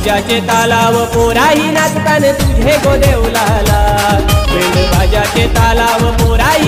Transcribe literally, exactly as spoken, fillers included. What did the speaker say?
बाजाचे तालाव पोराही नाचतान तुझे गो देवलाला, मेंढ बाजाचे तालाव पोराही